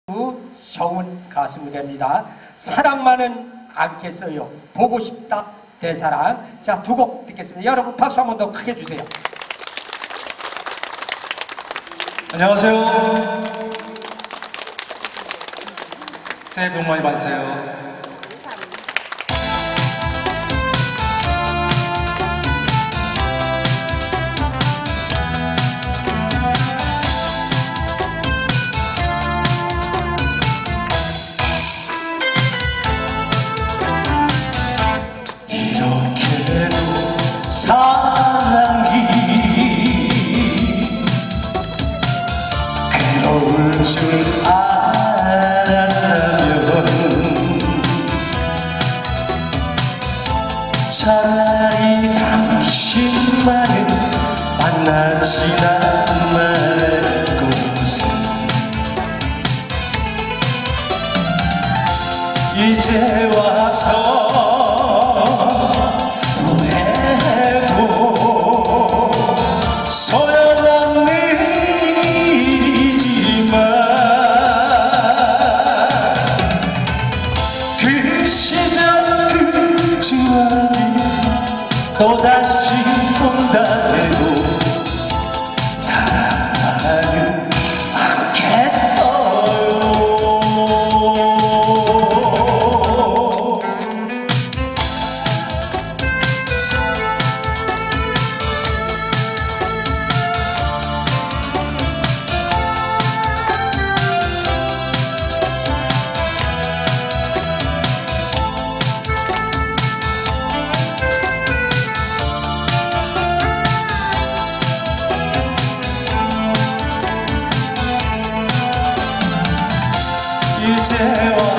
정훈 가수 무대입니다. 사랑만은 않겠어요. 보고 싶다 내 사랑. 자, 두 곡 듣겠습니다. 여러분 박수 한 번 더 크게 주세요. 안녕하세요. 새해 복 많이 받으세요. 이렇게도 사랑이 괴로울 줄 알았다면 차라리 당신만은 만나지나 말 것을 이제 와서 소용없는 일이지만 그 시절 그 추억이 또다시 온다 해도 사랑하는 않겠어요. 이제 와